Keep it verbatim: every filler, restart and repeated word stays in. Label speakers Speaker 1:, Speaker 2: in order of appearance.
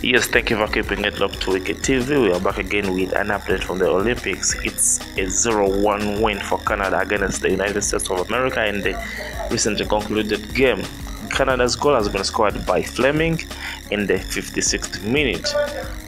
Speaker 1: Yes, thank you for keeping it locked to Wicky T V. We are back again with an update from the Olympics. It's a zero one win for Canada against the United States of America in the recently concluded game. Canada's goal has been scored by Fleming in the fifty-sixth minute.